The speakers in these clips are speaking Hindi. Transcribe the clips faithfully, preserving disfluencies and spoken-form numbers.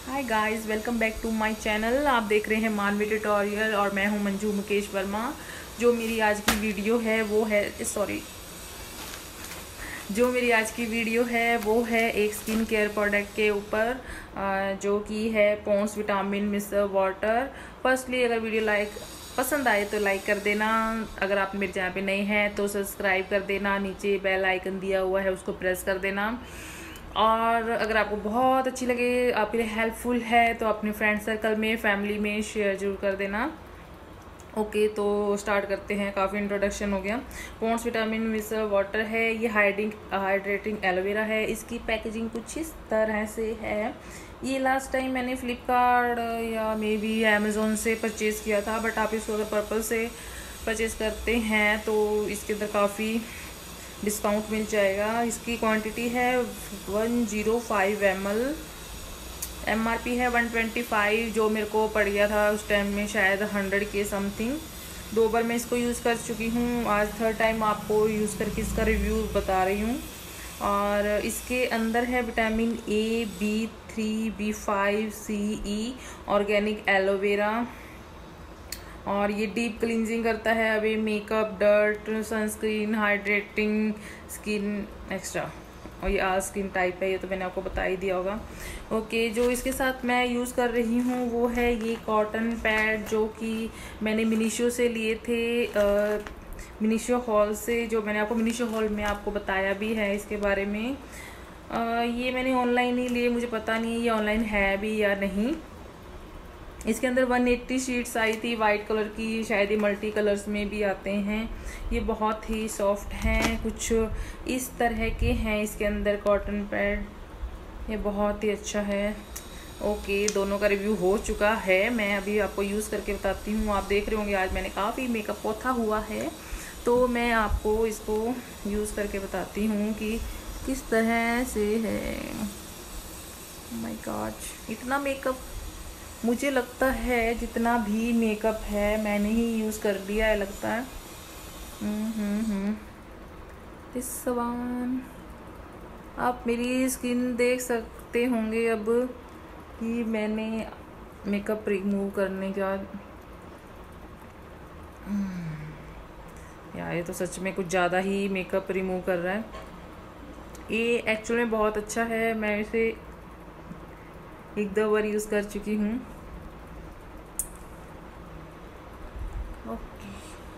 Hi guys, welcome back to my channel. आप देख रहे हैं मानवी ट्यूटोरियल और मैं हूं मंजू मुकेश वर्मा। जो मेरी आज की वीडियो है वो है सॉरी जो मेरी आज की वीडियो है वो है एक स्किन केयर प्रोडक्ट के ऊपर, जो कि है Pond's vitamin micellar water. Firstly अगर वीडियो लाइक पसंद आए तो लाइक कर देना। अगर आप मेरे चैनल पे नए हैं तो सब्सक्राइब कर देना। नीचे बेल आइकन दिया हुआ है, उसको प्रेस कर देना। और अगर आपको बहुत अच्छी लगे, आपके लिए हेल्पफुल है, तो अपने फ्रेंड सर्कल में, फैमिली में शेयर जरूर कर देना। ओके okay, तो स्टार्ट करते हैं। काफ़ी इंट्रोडक्शन हो गया। पॉन्ड्स विटामिन मिसर वाटर है, ये हाइडिंग हाइड्रेटिंग एलोवेरा है। इसकी पैकेजिंग कुछ इस तरह से है। ये लास्ट टाइम मैंने फ्लिपकार्ट या मे बी अमेज़ोन से परचेज़ किया था, बट आप इसको अगर पर्पल से परचेज़ करते हैं तो इसके अंदर काफ़ी डिस्काउंट मिल जाएगा। इसकी क्वांटिटी है one zero five M L, M R P है वन ट्वेंटी फाइव, जो मेरे को पड़ गया था उस टाइम में शायद हंड्रेड के समथिंग। दो बार मैं इसको यूज़ कर चुकी हूँ, आज थर्ड टाइम आपको यूज़ करके इसका रिव्यू बता रही हूँ। और इसके अंदर है vitamin A, B three, B five, C, E, organic aloe vera. और ये डीप क्लींजिंग करता है, अभी makeup, dirt, sunscreen, hydrating skin extra. और ये आ स्किन टाइप है, ये तो मैंने आपको बता ही दिया होगा। ओके, जो इसके साथ मैं यूज़ कर रही हूँ वो है ये कॉटन पैड, जो कि मैंने मिनीशो से लिए थे। आ, मिनीशो हॉल से, जो मैंने आपको मिनीशो हॉल में आपको बताया भी है इसके बारे में। आ, ये मैंने ऑनलाइन ही लिए, मुझे पता नहीं है ये ऑनलाइन है भी या नहीं। इसके अंदर वन एट्टी शीट्स आई थी वाइट कलर की, शायद ये मल्टी कलर्स में भी आते हैं। ये बहुत ही सॉफ्ट हैं, कुछ इस तरह के हैं इसके अंदर कॉटन पैड। ये बहुत ही अच्छा है। ओके, दोनों का रिव्यू हो चुका है, मैं अभी आपको यूज़ करके बताती हूँ। आप देख रहे होंगे आज मैंने काफ़ी मेकअप पोथा हुआ है, तो मैं आपको इसको यूज़ करके बताती हूँ कि किस तरह से है। माय गॉड, इतना मेकअप मुझे लगता है जितना भी मेकअप है मैंने ही यूज़ कर लिया है लगता है। हम्म हम्म दिस वन, आप मेरी स्किन देख सकते होंगे अब कि मैंने मेकअप रिमूव करने के बाद। यार ये तो सच में कुछ ज़्यादा ही मेकअप रिमूव कर रहा है। ये एक्चुअल में बहुत अच्छा है, मैं इसे एक दो बार यूज़ कर चुकी हूँ। ओके,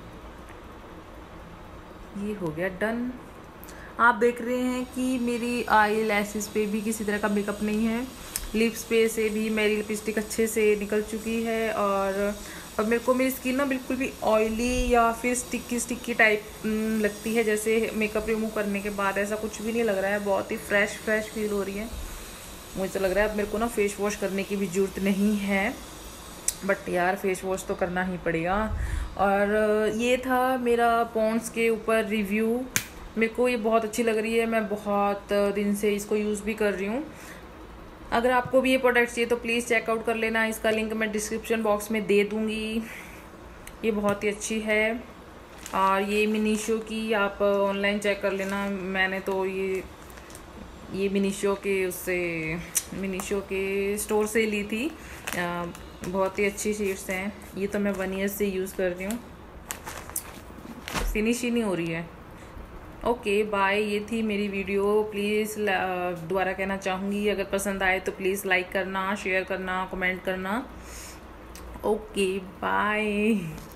ये हो गया डन। आप देख रहे हैं कि मेरी आई लैशेस पे भी किसी तरह का मेकअप नहीं है। लिप्स पे से भी मेरी लिपस्टिक अच्छे से निकल चुकी है। और अब मेरे को मेरी स्किन ना बिल्कुल भी ऑयली या फिर स्टिकी स्टिकी टाइप लगती है, जैसे मेकअप रिमूव करने के बाद ऐसा कुछ भी नहीं लग रहा है। बहुत ही फ्रेश फ्रेश फील हो रही है। मुझे तो लग रहा है अब मेरे को ना फेस वॉश करने की भी ज़रूरत नहीं है, बट यार फेस वॉश तो करना ही पड़ेगा। और ये था मेरा पॉन्ड्स के ऊपर रिव्यू। मेरे को ये बहुत अच्छी लग रही है, मैं बहुत दिन से इसको यूज़ भी कर रही हूँ। अगर आपको भी ये प्रोडक्ट चाहिए तो प्लीज़ चेकआउट कर लेना, इसका लिंक मैं डिस्क्रिप्शन बॉक्स में दे दूँगी। ये बहुत ही अच्छी है। और ये मिनीशो की आप ऑनलाइन चेक कर लेना। मैंने तो ये ये मिनीशो के उससे मिनीशो के स्टोर से ली थी। आ, बहुत ही अच्छी शीट्स हैं। ये तो मैं वन ईयर से यूज़ कर रही हूँ, फिनिश ही नहीं हो रही है। ओके बाय, ये थी मेरी वीडियो। प्लीज़ दोबारा कहना चाहूँगी, अगर पसंद आए तो प्लीज़ लाइक करना, शेयर करना, कमेंट करना। Okay bye.